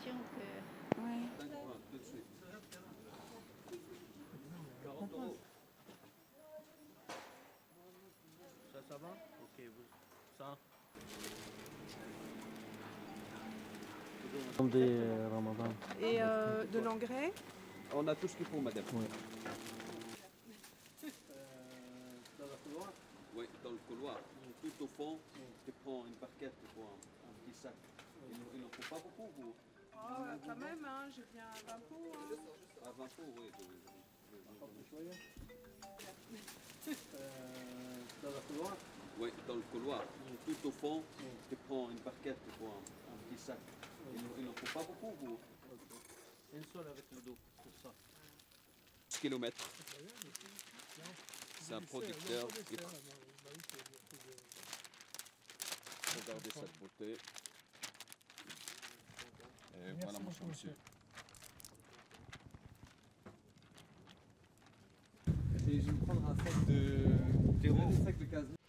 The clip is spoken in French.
l'impression que... Ouais. Tout de suite. 40 €. Ça va? Ok, ça. Ramadan. Et de l'engrais? On a tout ce qu'il faut, madame. Oui. Dans le couloir? Oui, dans le couloir. Tout au fond, tu prends une barquette, tu prends un petit sac. Il n'en faut pas beaucoup, vous? Oh, quand même, hein, je viens à 20 pots. Hein. À 20 pots, oui. Dans le couloir? Oui, dans le couloir. Tout au fond, tu prends une barquette, tu prends un petit sac. Il n'en faut pas beaucoup, vous? Une seule avec le dos, c'est ça. 10 km. C'est un producteur qui... Regardez cette beauté. Et voilà mon monsieur. Et je vais prendre un sac de... Un sac de 15 litres.